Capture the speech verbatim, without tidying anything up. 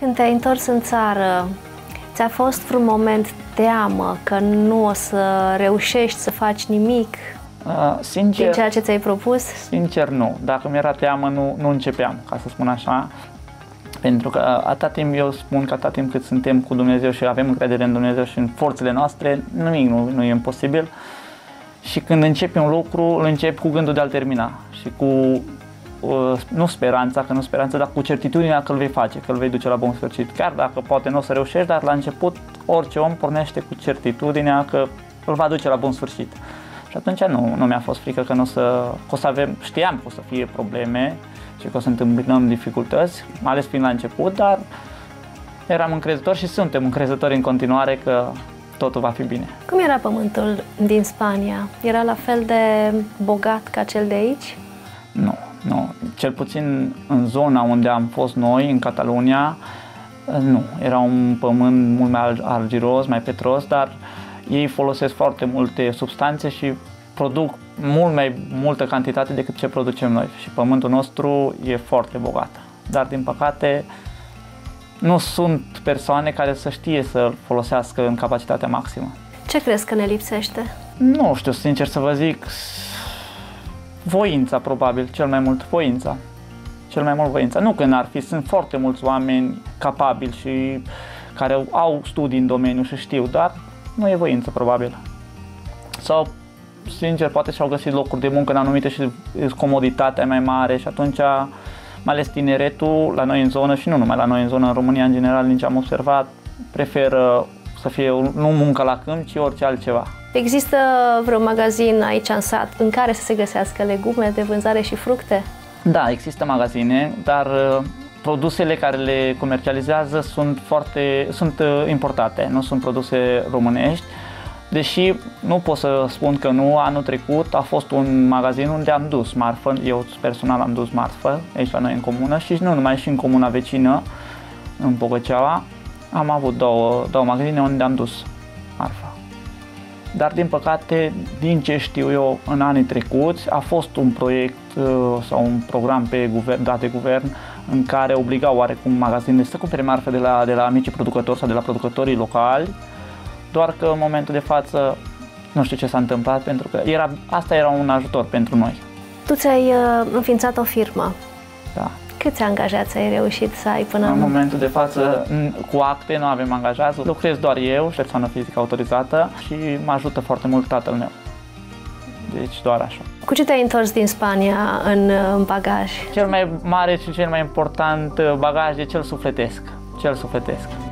Când te-ai întors în țară, ți-a fost vreun moment teamă că nu o să reușești să faci nimic uh, sincer, din ceea ce ți-ai propus? Sincer, nu. Dacă mi-era teamă, nu, nu începeam, ca să spun așa. Pentru că atâta timp, eu spun că atâta timp cât suntem cu Dumnezeu și avem încredere în Dumnezeu și în forțele noastre, nimic nu, nu e imposibil. Și când începi un lucru, îl începi cu gândul de a-l termina și cu, uh, nu speranța, că nu speranța, dar cu certitudinea că îl vei face, că îl vei duce la bun sfârșit. Chiar dacă poate nu o să reușești, dar la început orice om pornește cu certitudinea că îl va duce la bun sfârșit. Și atunci nu, nu mi-a fost frică că, nu o să, că o să avem, știam că o să fie probleme și că o să întâmpinăm dificultăți, mai ales fiind la început, dar eram încrezător și suntem încrezători în continuare că totul va fi bine. Cum era pământul din Spania? Era la fel de bogat ca cel de aici? Nu, nu. Cel puțin în zona unde am fost noi, în Catalunia, nu. Era un pământ mult mai argiros, mai petros, dar ei folosesc foarte multe substanțe și produc mult mai multă cantitate decât ce producem noi. Și pământul nostru e foarte bogat. Dar, din păcate, nu sunt persoane care să știe să folosească în capacitatea maximă. Ce crezi că ne lipsește? Nu știu, sincer să vă zic, voința probabil, cel mai mult voința. Cel mai mult voința. Nu că n-ar fi, sunt foarte mulți oameni capabili și care au studii în domeniu și știu, dar nu e voință probabil. Sau, sincer, poate și-au găsit locuri de muncă în anumite și comoditatea mai mare și atunci, mai ales tineretul, la noi în zonă și nu numai la noi în zonă, în România în general, din ce am observat, preferă să fie nu muncă la câmp, ci orice altceva. Există vreun magazin aici în sat în care să se găsească legume de vânzare și fructe? Da, există magazine, dar uh, produsele care le comercializează sunt foarte sunt uh, importate, nu sunt produse românești. Deși nu pot să spun că nu, anul trecut a fost un magazin unde am dus marfă, eu personal am dus marfă aici la noi în comună și nu numai, și în comuna vecină, în Bogăceaua, am avut două, două magazine unde am dus marfă. Dar din păcate, din ce știu eu, în anii trecuți a fost un proiect sau un program pe guvern, dat de guvern în care obligau oarecum magazinele să cumpere marfă de la, de la micii producători sau de la producătorii locali. Doar că în momentul de față nu știu ce s-a întâmplat, pentru că era, asta era un ajutor pentru noi. Tu ți-ai uh, înființat o firmă. Da. Câți angajați ai reușit să ai până în acum? În momentul de față, cu acte, nu avem angajați. Lucrez doar eu, persoană fizică autorizată și mă ajută foarte mult tatăl meu. Deci doar așa. Cu ce te-ai întors din Spania în, în bagaj? Cel mai mare și cel mai important bagaj e cel sufletesc. Cel sufletesc.